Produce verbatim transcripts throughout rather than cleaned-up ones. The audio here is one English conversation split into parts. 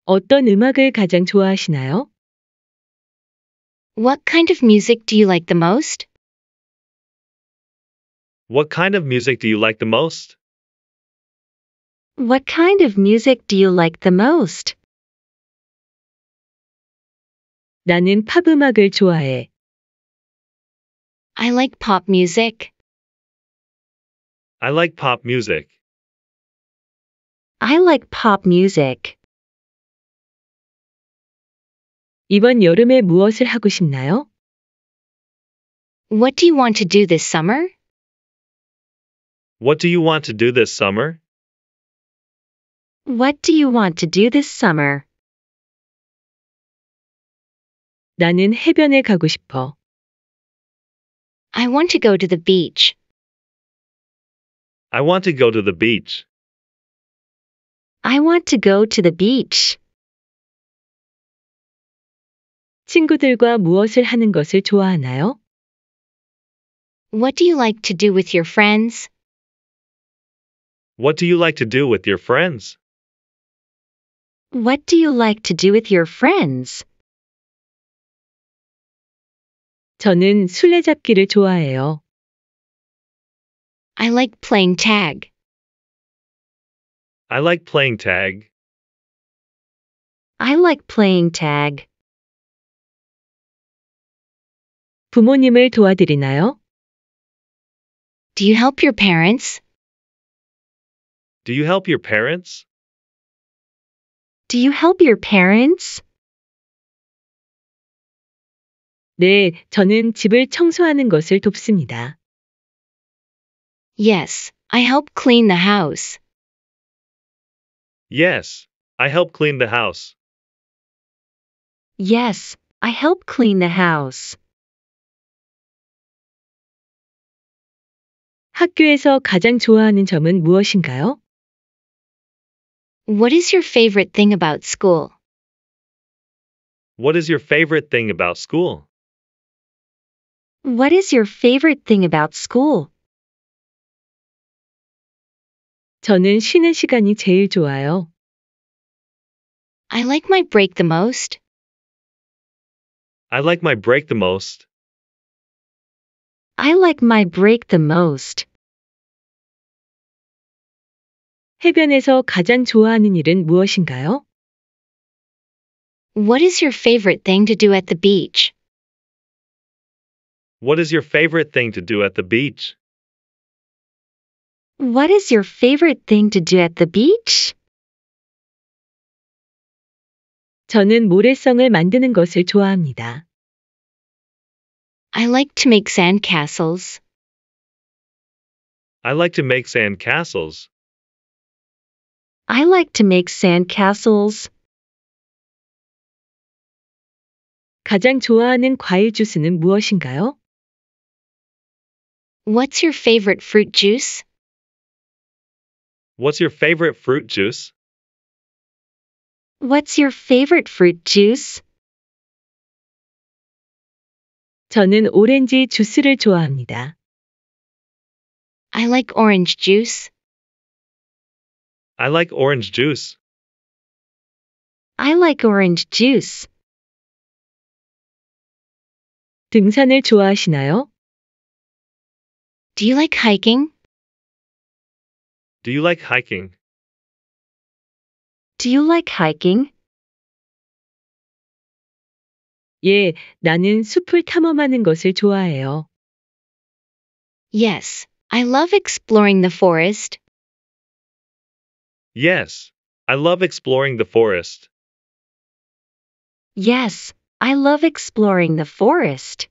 어떤 음악을 가장 좋아하시나요? What kind of music do you like the most? What kind of music do you like the most? What kind of music do you like the most? 나는 팝 음악을 좋아해. I like pop music. I like pop music. I like pop music. 이번 여름에 무엇을 하고 싶나요? What do you want to do this summer? What do you want to do this summer? What do you want to do this summer? 나는 해변에 가고 싶어. I want to go to the beach. I want to go to the beach. I want to go to the beach. 친구들과 무엇을 하는 것을 좋아하나요? What do you like to do with your friends? What do you like to do with your friends? What do you like to do with your friends? 저는 술래잡기를 좋아해요. I like playing tag. I like playing tag. I like playing tag. 부모님을 도와드리나요? Do you help your parents? Do you help your parents? Do you help your parents? 네, 저는 집을 청소하는 것을 돕습니다. Yes, I help clean the house. Yes, I help clean the house. Yes, I help clean the house. 학교에서 가장 좋아하는 점은 무엇인가요? What is your favorite thing about school? What is your favorite thing about school? What is your favorite thing about school? 저는 쉬는 시간이 제일 좋아요. I like my break the most. I like my break the most. I like my break the most. 해변에서 가장 좋아하는 일은 무엇인가요? What is your favorite thing to do at the beach? What is your favorite thing to do at the beach? What is your favorite thing to do at the beach? 저는 모래성을 만드는 것을 좋아합니다. I like to make sand castles. I like to make sand castles. I like to make sand castles. 가장 좋아하는 과일 주스는 무엇인가요? What's your favorite fruit juice? What's your favorite fruit juice? What's your favorite fruit juice? 저는 오렌지 주스를 좋아합니다. I like orange juice. I like orange juice. I like orange juice. 등산을 좋아하시나요? Do you like hiking? Do you like hiking? Do you like hiking? 예, 나는 숲을 탐험하는 것을 좋아해요. Yes, I love exploring the forest. Yes, I love exploring the forest. Yes, I love exploring the forest.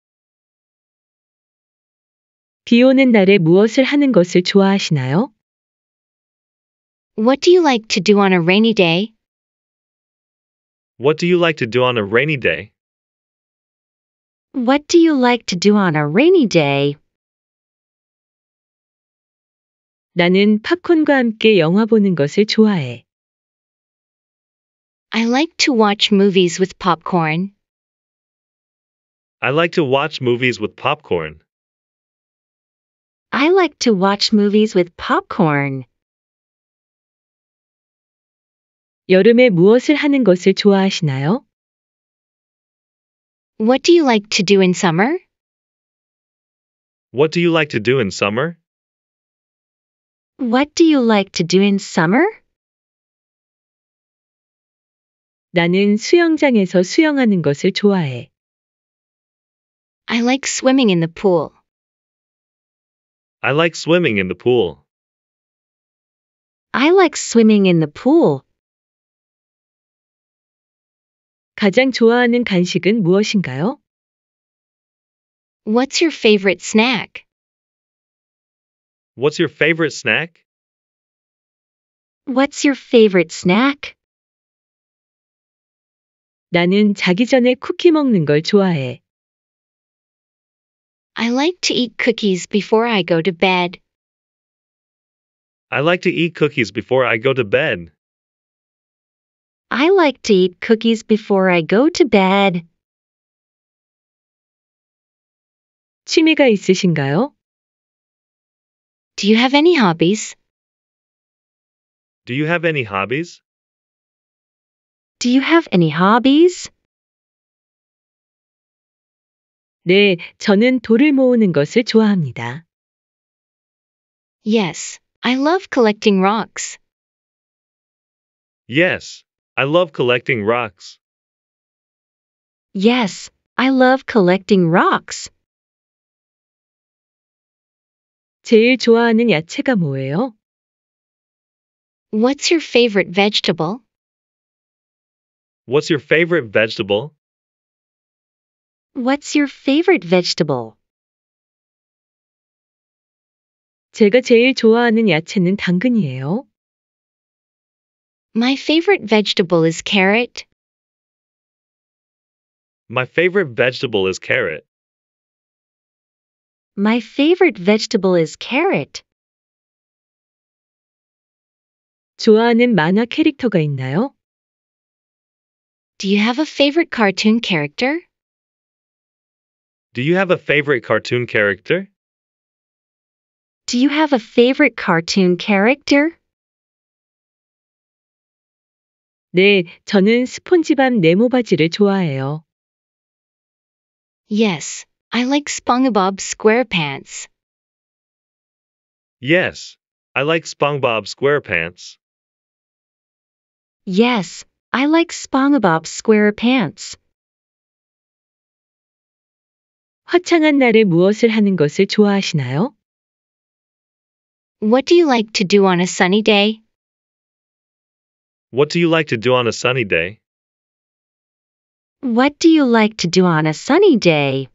비 오는 날에 무엇을 하는 것을 좋아하시나요? What do you like to do on a rainy day? What do you like to do on a rainy day? What do you like to do on a rainy day? 나는 팝콘과 함께 영화 보는 것을 좋아해. I like to watch movies with popcorn. I like to watch movies with popcorn. I like to watch movies with popcorn. 여름에 무엇을 하는 것을 좋아하시나요? What do you like to do in summer? What do you like to do in summer? What do you like to do in summer? 나는 수영장에서 수영하는 것을 좋아해. I like swimming in the pool. I like swimming in the pool. I like swimming in the pool. 가장 좋아하는 간식은 무엇인가요? What's your favorite snack? What's your favorite snack? What's your favorite snack? 나는 자기 전에 쿠키 먹는 걸 좋아해. I like to eat cookies before I go to bed. I like to eat cookies before I go to bed. I like to eat cookies before I go to bed. 취미가 있으신가요? Do you have any hobbies? Do you have any hobbies? Do you have any hobbies? 네, 저는 돌을 모으는 것을 좋아합니다. Yes, I love collecting rocks. Yes, I love collecting rocks. Yes, I love collecting rocks. 제일 좋아하는 야채가 뭐예요? What's your favorite vegetable? What's your favorite vegetable? What's your favorite vegetable? 제가 제일 좋아하는 야채는 당근이에요. My favorite vegetable is carrot. My favorite vegetable is carrot. My favorite vegetable is carrot. 좋아하는 만화 캐릭터가 있나요? Do you have a favorite cartoon character? Do you have a favorite cartoon character? Do you have a favorite cartoon character? 네, 저는 스폰지밥 네모 바지를 좋아해요. Yes, I like SpongeBob SquarePants. Yes, I like SpongeBob SquarePants. Yes, I like SpongeBob SquarePants. 화창한 날에 무엇을 하는 것을 좋아하시나요? What do you like to do on a sunny day? What do you like to do on a sunny day? What do you like to do on a sunny day?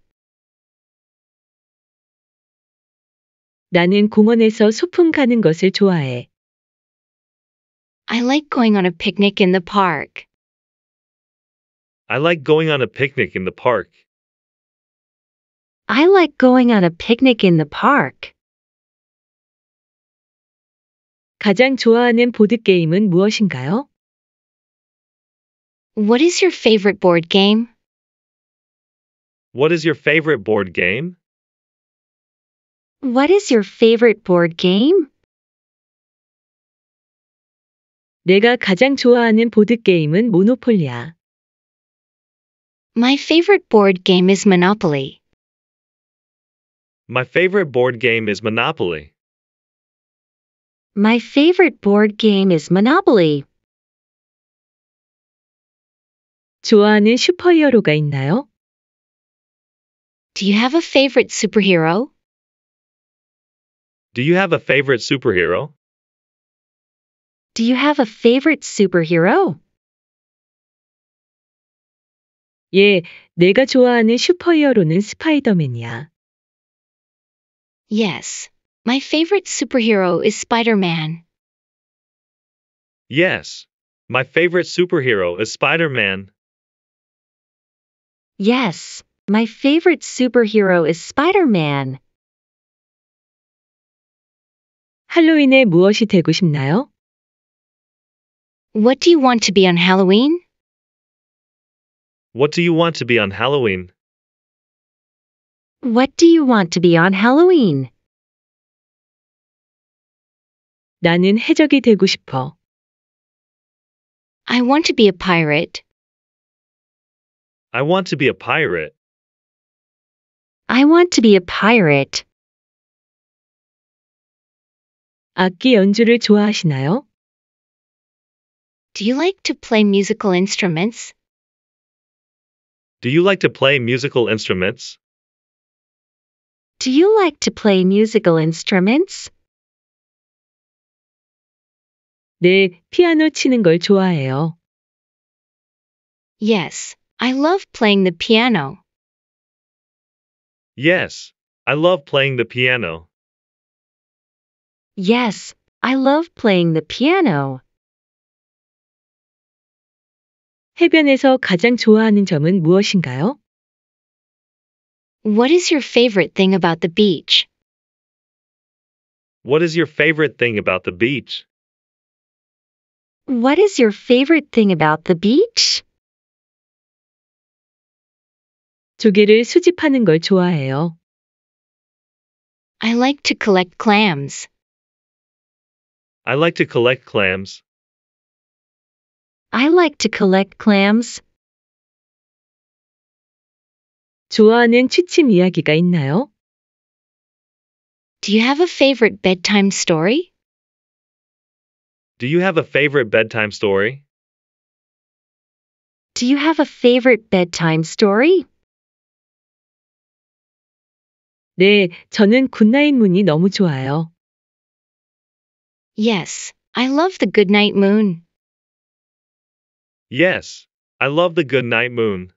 나는 공원에서 소풍 가는 것을 좋아해. I like going on a picnic in the park. I like going on a picnic in the park. I like going on a picnic in the park. 가장 좋아하는 보드게임은 무엇인가요? What is your favorite board game? What is your favorite board game? What is your favorite board game? 내가 가장 좋아하는 보드게임은 모노폴리야. My favorite board game is Monopoly. My favorite board game is Monopoly. My favorite board game is Monopoly. 좋아하는 슈퍼히어로가 있나요? Do you have a favorite superhero? Do you have a favorite superhero? Do you have a favorite superhero? 예, 내가 좋아하는 슈퍼히어로는 스파이더맨이야. Yes, my favorite superhero is Spider-Man. Yes, my favorite superhero is Spider-Man. Yes, my favorite superhero is Spider-Man. 할로윈에 무엇이 되고 싶나요? What do you want to be on Halloween? What do you want to be on Halloween? What do you want to be on Halloween? 나는 해적이 되고 싶어. I want to be a pirate. I want to be a pirate. I want to be a pirate. 악기 연주를 좋아하시나요? Do you like to play musical instruments? Do you like to play musical instruments? Do you like to play musical instruments? 네, 피아노 치는 걸 좋아해요. Yes, I love playing the piano. Yes, I love playing the piano. Yes, I love playing the piano. 해변에서 가장 좋아하는 점은 무엇인가요? What is your favorite thing about the beach? What is your favorite thing about the beach? What is your favorite thing about the beach? 조개를 수집하는 걸 좋아해요. I like to collect clams. I like to collect clams. I like to collect clams. 좋아하는 취침 이야기가 있나요? Do you have a favorite bedtime story? Do you have a favorite bedtime story? Do you have a favorite bedtime story? 네, 저는 굿나잇 문이 너무 좋아요. Yes, I love the goodnight moon. Yes, I love the good night moon.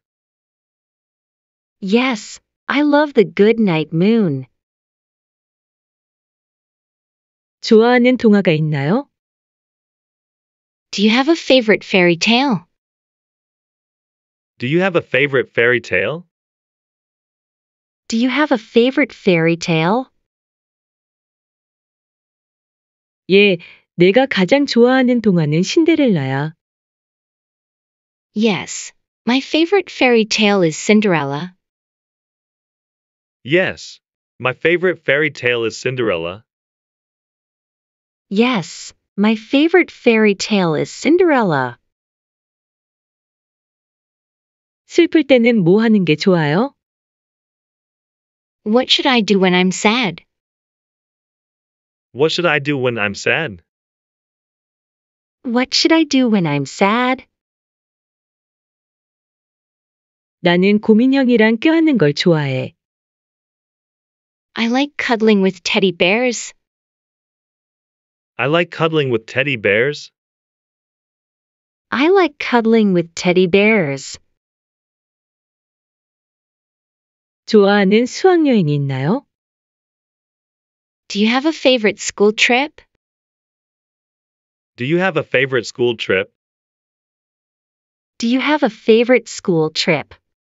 Yes, I love the goodnight moon. 좋아하는 동화가 있나요? Do you have a favorite fairy tale? Do you have a favorite fairy tale? Do you have a favorite fairy tale? 예, 내가 가장 좋아하는 동화는 신데렐라야. Yes, my favorite fairy tale is Cinderella. Yes, my favorite fairy tale is Cinderella. Yes, my favorite fairy tale is Cinderella. 슬플 때는 뭐 하는 게 좋아요? What should I do when I'm sad? What should I do when I'm sad? What should I do when I'm sad? 나는 고민형이랑 껴안는 걸 좋아해. I like cuddling with teddy bears. I like cuddling with teddy bears. I like cuddling with teddy bears. 좋아하는 수학여행이 있나요? Do you have a favorite school trip? Do you have a favorite school trip? Do you have a favorite school trip?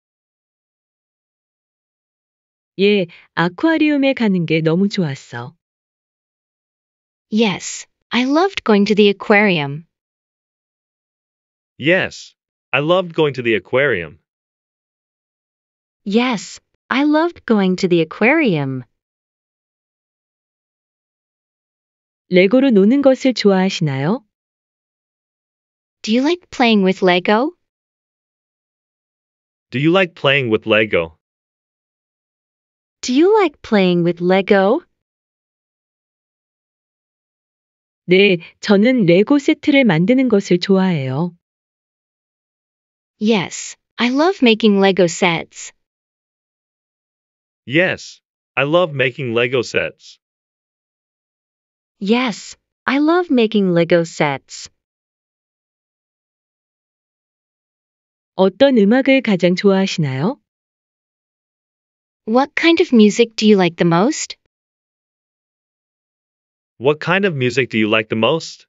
예, 아쿠아리움에 가는 게 너무 좋았어. Yes, I loved going to the aquarium. Yes, I loved going to the aquarium. Yes, I loved going to the aquarium. 레고로 노는 것을 좋아하시나요? Do you like playing with Lego? Do you like playing with Lego? Do you like playing with Lego? 네, 저는 레고 세트를 만드는 것을 좋아해요. Yes, I love making Lego sets. Yes, I love making Lego sets. Yes, I love making Lego sets. 어떤 음악을 가장 좋아하시나요? What kind of music do you like the most? What kind of music do you like the most?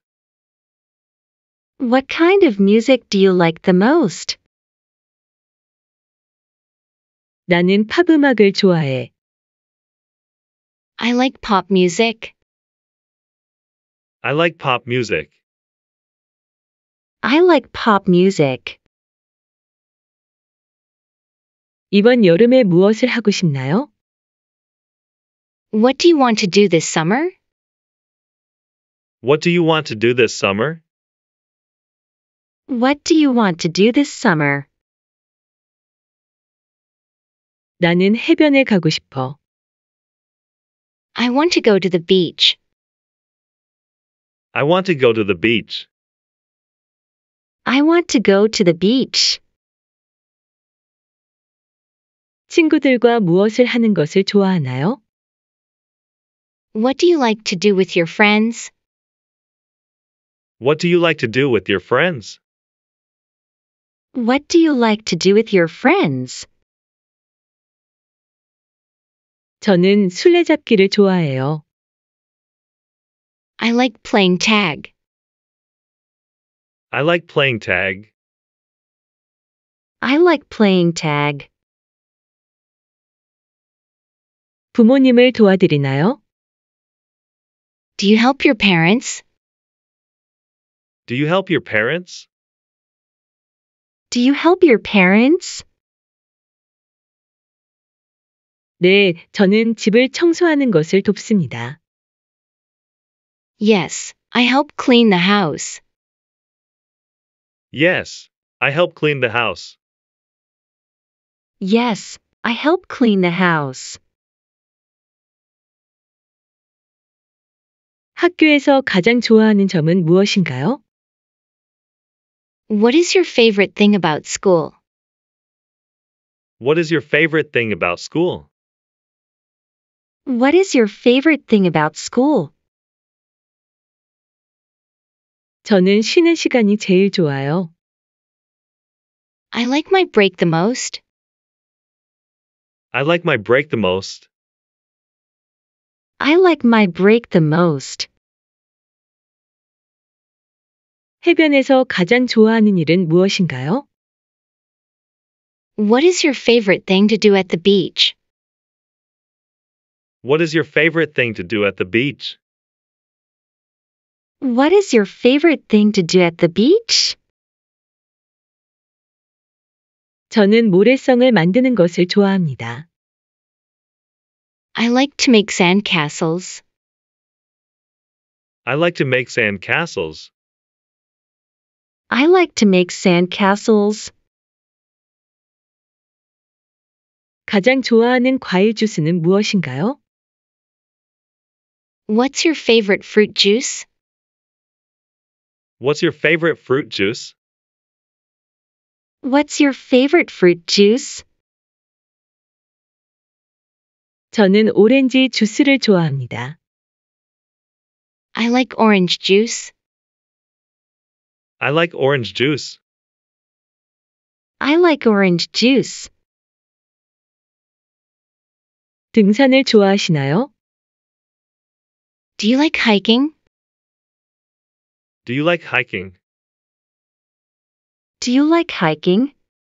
What kind of music do you like the most? 나는 팝 음악을 좋아해. I like pop music. I like pop music. I like pop music. 이번 여름에 무엇을 하고 싶나요? What do you want to do this summer? What do you want to do this summer? What do you want to do this summer? 나는 해변에 가고 싶어. I want to go to the beach. I want to go to the beach. I want to go to the beach. 친구들과 무엇을 하는 것을 좋아하나요? What do you like to do with your friends? What do you like to do with your friends? What do you like to do with your friends? 저는 술래잡기를 좋아해요. I like playing tag. I like playing tag. I like playing tag. 부모님을 도와드리나요? Do you help your parents? Do you help your parents? Do you help your parents? 네, 저는 집을 청소하는 것을 돕습니다. Yes, I help clean the house. Yes, I help clean the house. Yes, I help clean the house. 학교에서 가장 좋아하는 점은 무엇인가요? What is your favorite thing about school? What is your favorite thing about school? What is your favorite thing about school? 저는 쉬는 시간이 제일 좋아요. I like my break the most. I like my break the most. I like my break the most. 해변에서 가장 좋아하는 일은 무엇인가요? What is your favorite thing to do at the beach? What is your favorite thing to do at the beach? What is your favorite thing to do at the beach? 저는 모래성을 만드는 것을 좋아합니다. I like to make sand castles. I like to make sand castles. I like to make sand castles. 가장 좋아하는 과일 주스는 무엇인가요? What's your favorite fruit juice? What's your favorite fruit juice? What's your favorite fruit juice? 저는 오렌지 주스를 좋아합니다. I like orange juice. I like orange juice. I like orange juice. 등산을 좋아하시나요? Do you like hiking? Do you like hiking? Do you like hiking?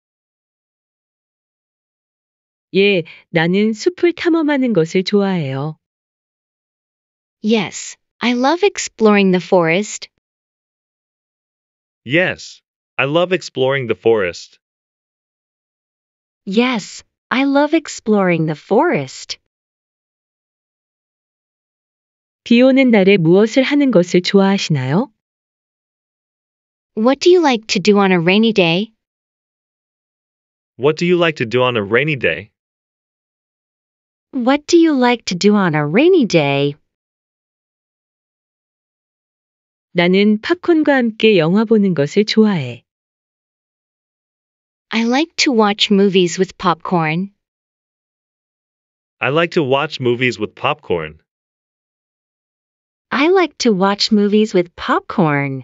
예, 나는 숲을 탐험하는 것을 좋아해요. Yes, I love exploring the forest. Yes, I love exploring the forest. Yes, I love exploring the forest. 비 오는 날에 무엇을 하는 것을 좋아하시나요? What do you like to do on a rainy day? What do you like to do on a rainy day? What do you like to do on a rainy day? 나는 팝콘과 함께 영화 보는 것을 좋아해. I like to watch movies with popcorn. I like to watch movies with popcorn. I like to watch movies with popcorn.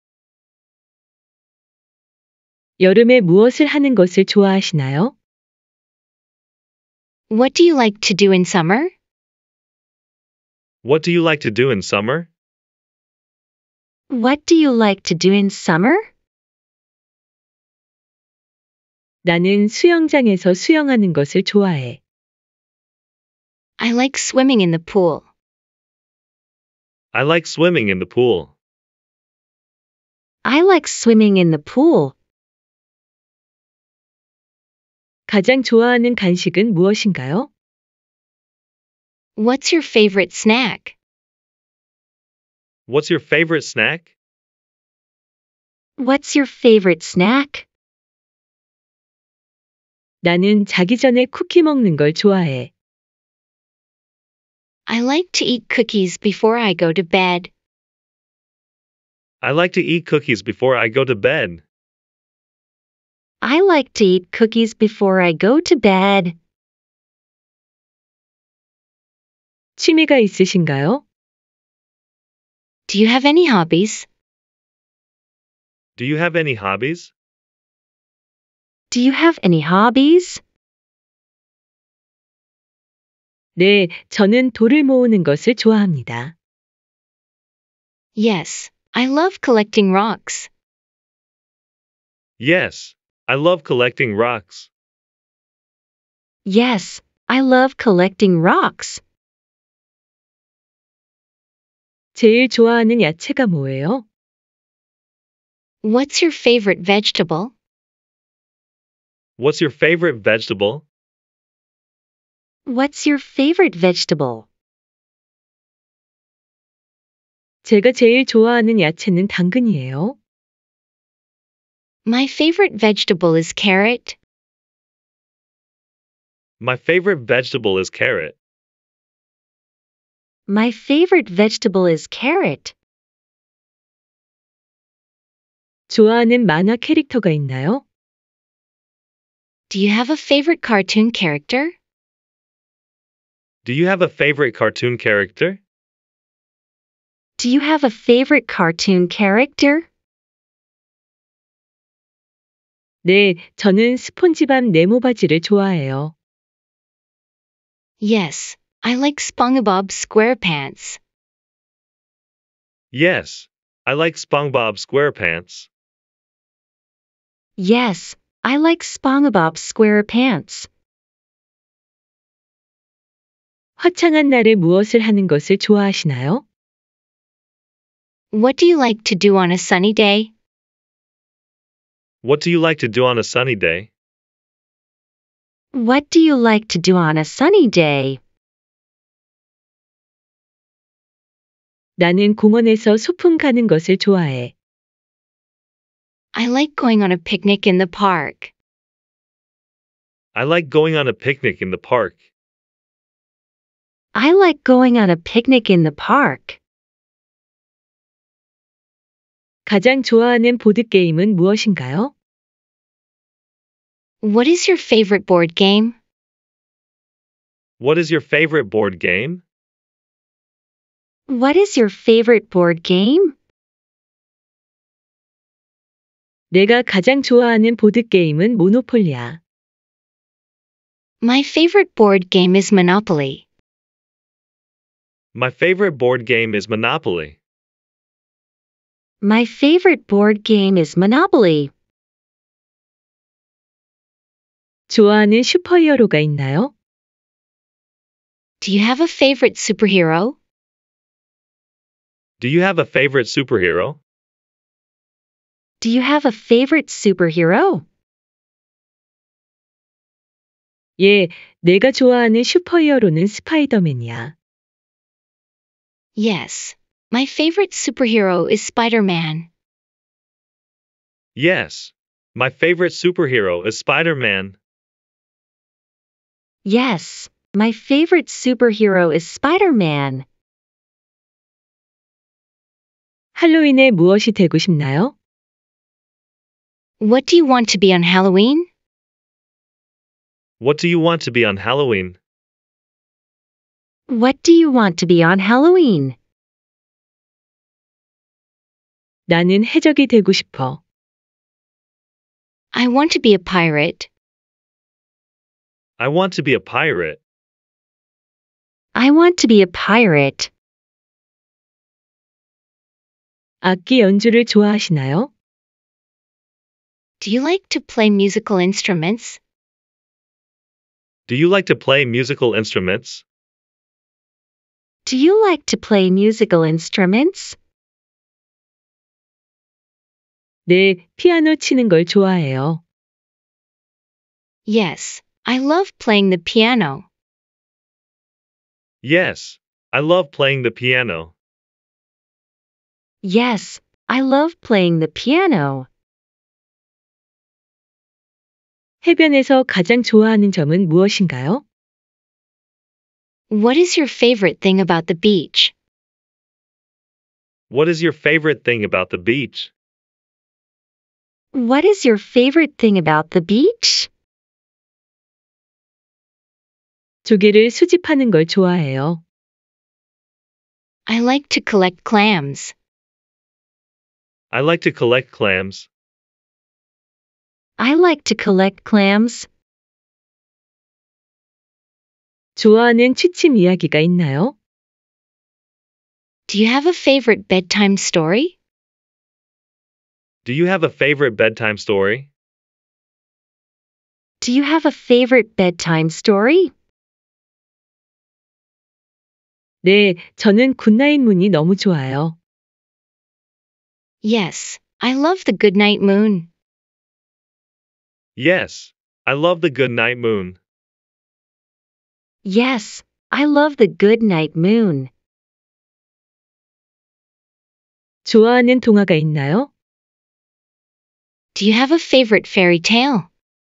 여름에 무엇을 하는 것을 좋아하시나요? What do you like to do in summer? What do you like to do in summer? What do you like to do in summer? 나는 수영장에서 수영하는 것을 좋아해. I like swimming in the pool. I like swimming in the pool. I like swimming in the pool. 가장 좋아하는 간식은 무엇인가요? What's your favorite snack? What's your favorite snack? What's your favorite snack? 나는 자기 전에 쿠키 먹는 걸 좋아해. I like to eat cookies before I go to bed. I like to eat cookies before I go to bed. I like to eat cookies before I go to bed. 취미가 있으신가요? Do you have any hobbies? Do you have any hobbies? Do you have any hobbies? 네, 저는 돌을 모으는 것을 좋아합니다. Yes, I love collecting rocks. Yes, I love collecting rocks. Yes, I love collecting rocks. 제일 좋아하는 야채가 뭐예요? What's your favorite vegetable? What's your favorite vegetable? What's your favorite vegetable? 제가 제일 좋아하는 야채는 당근이에요. My favorite vegetable is carrot. My favorite vegetable is carrot. My favorite vegetable is carrot. 좋아하는 만화 캐릭터가 있나요? Do you have a favorite cartoon character? Do you have a favorite cartoon character? Do you have a favorite cartoon character? 네, 저는 스폰지밥 네모 바지를 좋아해요. Yes, I like SpongeBob SquarePants. Yes, I like SpongeBob SquarePants. Yes, I like SpongeBob SquarePants. 화창한 날에 무엇을 하는 것을 좋아하시나요? What do you like to do on a sunny day? What do you like to do on a sunny day? What do you like to do on a sunny day? 나는 공원에서 소풍 가는 것을 좋아해. I like going on a picnic in the park. I like going on a picnic in the park. I like going on a picnic in the park. 가장 좋아하는 보드게임은 무엇인가요? What is your favorite board game? What is your favorite board game? What is your favorite board game? 내가 가장 좋아하는 보드게임은 모노폴리야. My favorite board game is Monopoly. My favorite board game is Monopoly. My favorite board game is Monopoly. 좋아하는 슈퍼히어로가 있나요? Do you have a favorite superhero? Do you have a favorite superhero? Do you have a favorite superhero? 예, 내가 좋아하는 슈퍼히어로는 스파이더맨이야. Yes, my favorite superhero is Spider-Man. Yes, my favorite superhero is Spider-Man. Yes, my favorite superhero is Spider-Man. 할로윈에 무엇이 되고 싶나요? What do you want to be on Halloween? What do you want to be on Halloween? What do you want to be on Halloween? 나는 해적이 되고 싶어. I want to be a pirate. I want to be a pirate. I want to be a pirate. 악기 연주를 좋아하시나요? Do you like to play musical instruments? Do you like to play musical instruments? Do you like to play musical instruments? 네, 피아노 치는 걸 좋아해요. Yes, I love playing the piano. Yes, I love playing the piano. Yes, I love playing the piano. 해변에서 가장 좋아하는 점은 무엇인가요? What is your favorite thing about the beach? What is your favorite thing about the beach? What is your favorite thing about the beach? 조개를 수집하는 걸 좋아해요. I like to collect clams. I like to collect clams. I like to collect clams. 좋아하는 취침 이야기가 있나요? Do you have a favorite bedtime story? Do you have a favorite bedtime story? Do you have a favorite bedtime story? 네, 저는 굿나잇 문이 너무 좋아요. Yes, I love the goodnight moon. Yes. I love the good night moon. Yes, I love the goodnight moon. 좋아하는 동화가 있나요? Do you have a favorite fairy tale?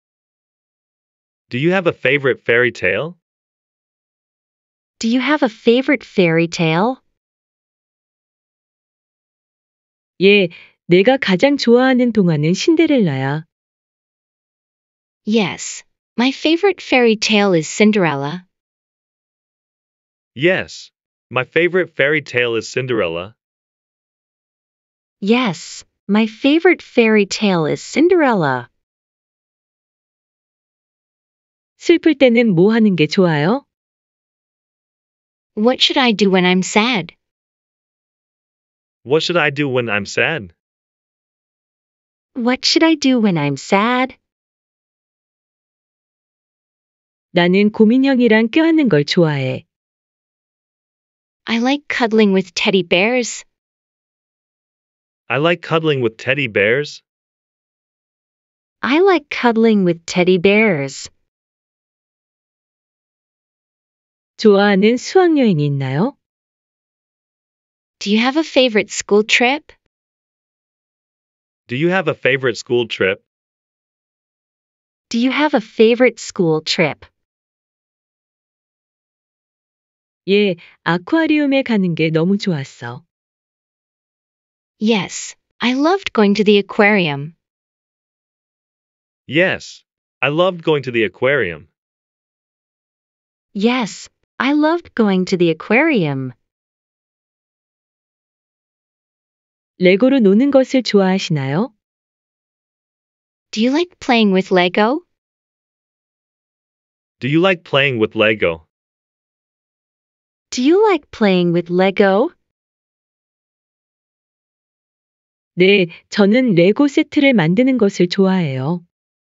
Do you have a favorite fairy tale? Do you have a favorite fairy tale? 예, 내가 가장 좋아하는 동화는 신데렐라야. Yes, my favorite fairy tale is Cinderella. Yes. My favorite fairy tale is Cinderella. Yes, my favorite fairy tale is Cinderella. 슬플 때는 뭐 하는 게 좋아요? What should I do when I'm sad? What should I do when I'm sad? What should I do when I'm sad? 나는 고민형이랑 껴안는 걸 좋아해. I like cuddling with teddy bears. I like cuddling with teddy bears. I like cuddling with teddy bears. 좋아하는 수학여행이 있나요? Do you have a favorite school trip? Do you have a favorite school trip? Do you have a favorite school trip? 예, 아쿠아리움에 가는 게 너무 좋았어. Yes, I loved going to the aquarium. Yes. I loved going to the aquarium. Yes, I loved going to the aquarium. 레고로 노는 것을 좋아하시나요? Do you like playing with Lego? Do you like playing with Lego? Do you like playing with Lego? 네, 저는 레고 세트를 만드는 것을 좋아해요.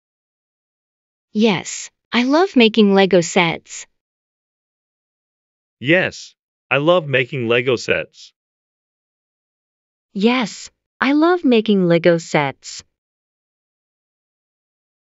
Yes, I love making Lego sets. Yes. I love making Lego sets. Yes, I love making Lego sets.